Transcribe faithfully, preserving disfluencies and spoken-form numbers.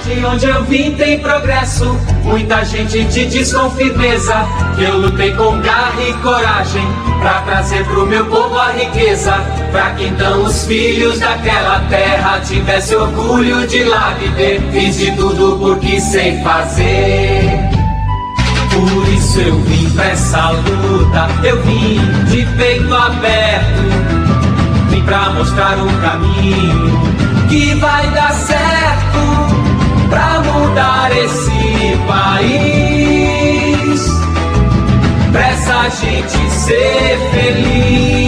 cidade onde eu vim tem progresso. Muita gente te diz com firmeza que eu lutei com garra e coragem pra trazer pro meu povo a riqueza, pra que então os filhos daquela terra tivessem orgulho de lá viver. Fiz de tudo porque sei fazer, por isso eu vim pra essa luta. Eu vim de peito aberto, vim pra mostrar um caminho que vai dar certo, pra mudar esse país, pra essa gente ser feliz.